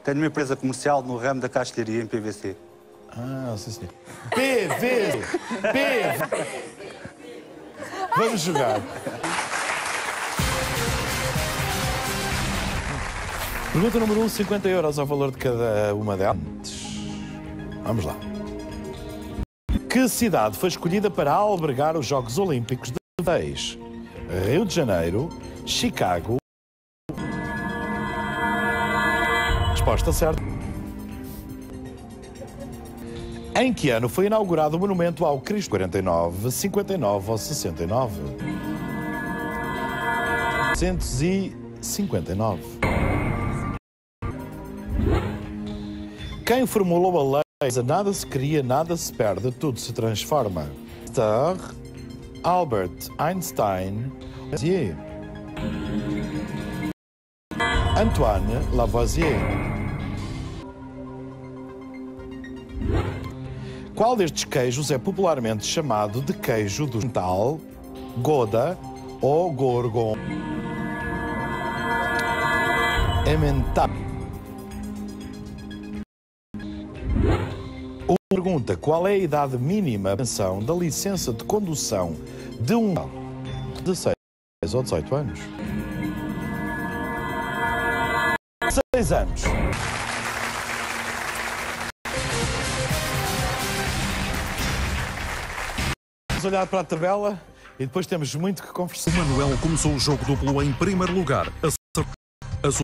Tenho uma empresa comercial no ramo da castelharia em PVC. Ah, sim, senhor. PV! Vamos jogar. Pergunta número 1, 50 euros ao valor de cada uma delas. Vamos lá. Que cidade foi escolhida para albergar os Jogos Olímpicos de 2010? Rio de Janeiro, Chicago... Resposta certa. Em que ano foi inaugurado o monumento ao Cristo? 49, 59 ou 69? 159. Quem formulou a lei nada se cria, nada se perde, tudo se transforma? Albert Einstein, Lavoisier. Antoine Lavoisier. Qual destes queijos é popularmente chamado de queijo do Natal, Gouda ou Gorgon? Emmental. Pergunta: qual é a idade mínima de obtenção da licença de condução de um 16 ou 18 anos? 16 anos. Vamos olhar para a tabela e depois temos muito que conversar. O Manuel começou o jogo duplo em primeiro lugar.